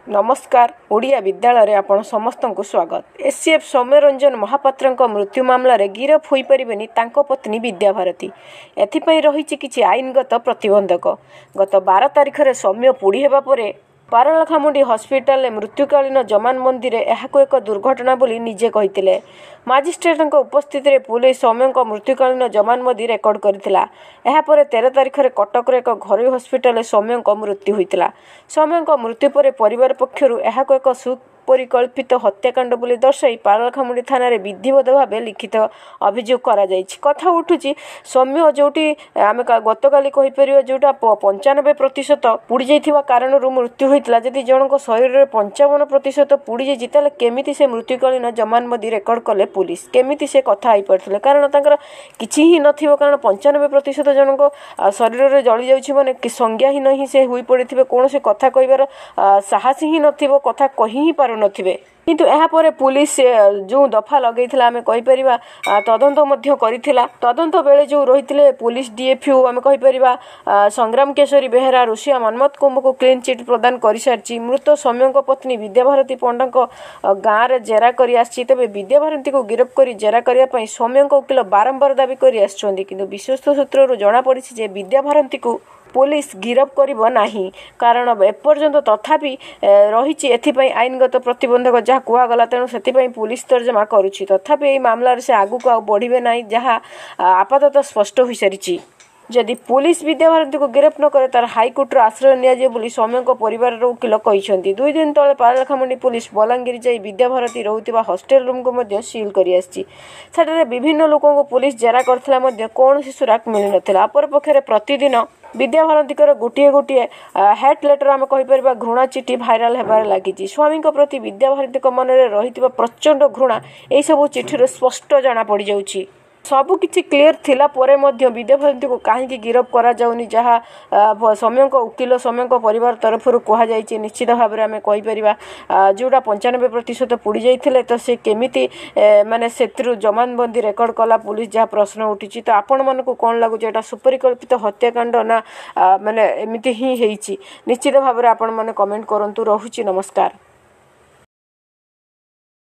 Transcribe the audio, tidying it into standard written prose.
नमस्कार ओडिया विद्यालय आपण समस्त को स्वागत। एसीएफ सौम्यरंजन महापात्र मृत्यु मामलें गिरफ हो पारे पत्नी विद्याभारती एथिपाई रही किछि आईनगत प्रतिबंधक। गत 12 तारिख में सौम्य पोड़ी हेबा परे पारलाखेमुंडी हस्पिटाल मृत्युकालीन जमानबंदी में यह एक दुर्घटना बोली निजे कही। मजिस्ट्रेट उपस्थित में पुलिस सौम्य मृत्युकालीन जमानबंदी रेकर्ड करथिला। एहा परे 13 तारिख में कटक एक घरोई हस्पिटाल सौम्य मृत्यु होइतिला। सौम्य मृत्यु पर परिवार पक्षरु यह एक सुपरिकल्पित हत्याकांड बोली दर्शाई पारलाखेमुंडी थाना रे विधिवत भाव लिखित अभियोग करा जायछि। कथा उठुछि सौम्य जोटी आमे गतकाली कहि परियो जोटा 95% पुड़ी जाइथिबा कारणरू मृत्यु होइतिला। जदि जनक शरीर रे 55% पुड़ी जाइछि ताले केमिति से मृत्युकालीन जमानबंदी रेकर्ड कले पुलिस केमिति से कथा आई पड़थिले, कारण तांकर किछि ही नथिबो। कारण 95% जनक शरीर रे जळी जाउछि माने कि संज्ञाहीन ही से हुई पड़िथिबे, कोनोसी कथा कहिबार साहस ही नथिबो, कथा कहि ही पारु नथिबे। किंतु एहा परे पुलिस जो दफा लगेइथिला आमे कहि परिबा तदंत मध्य करिथिला। तदंत बेले जो रहिथिले पुलिस डीएफओ आमे कहि परिबा संग्राम केशरी बेहेरा रुसिया मनमत कुंभ को क्लीन चिट प्रदान करि सारछि। मृत सौम्यଙ୍କ पत्नी विद्याभारती पंडाଙ୍କ गाँ रे जेरा करि आछि। तबे विद्याभारती को गिरफ करि जेरा करिया पई सौम्यଙ୍କ वकील बारंबार दाबी करि आछिछन्ती, किंतु विश्वस्त सूत्रରୁ जणा पड़िछि जे विद्याभारती को पुलिस गिरफ करिबो नाही, कारण एपर्यंत तथापि रही एथिपाई आईनगत प्रतिबंधक जहाँ कहगला। तेणु से पुलिस तर्जमा करुछि, तथापि एही मामलार से आगु को बढ़िबे नाही जहाँ आपाततः स्पष्ट हो सारी। जदि पुलिस विद्याभारती को गिरफ न करे तार हाईकोर्टर आश्रय नियाजियो बोली सौम्यଙ୍କ परिवार वकील कहिसंती। 2 दिन तले पारलाखेमुंडी पुलिस बलांगीर जाई विद्याभारती रहुतिबा हॉस्टेल रूम को मध्य सील करि आछि। सेठारे विभिन्न लोकों को पुलिस जेरा करथिला मध्य कोनोसी सुराक मिलि नथिला। अपर पक्षरे प्रतिदिन विद्याभारतीकर गोटे गोटे हेट लेटर आम कहीपर घृणा चिठी भाइराल होबार लगी। स्वामी प्रति विद्याभारती मन में रही प्रचंड घृणा यही सब चिठी स्पष्ट जना पड़ जाऊँगी। सबकि क्लीयर थिला परे मध्य विद्याभारती को कहीं गिरफ करा जाउनी, जहाँ सौम्यଙ୍କ वकील सौम्यଙ୍କ परिवार तरफ कहुई। निश्चित भाव में आम कहीपर जोड़ा 95% पुड़ी जाइए तो से केमिति माने से जमानबंदी रेकर्ड कला पुलिस जहाँ प्रश्न उठी। तो आपण मानक कौन लगुच एटा सुपरिकल्पित हत्याकांड ना माने एमती ही निश्चित भाव में आपण मैंने कमेंट करूँ। रहुछि नमस्कार।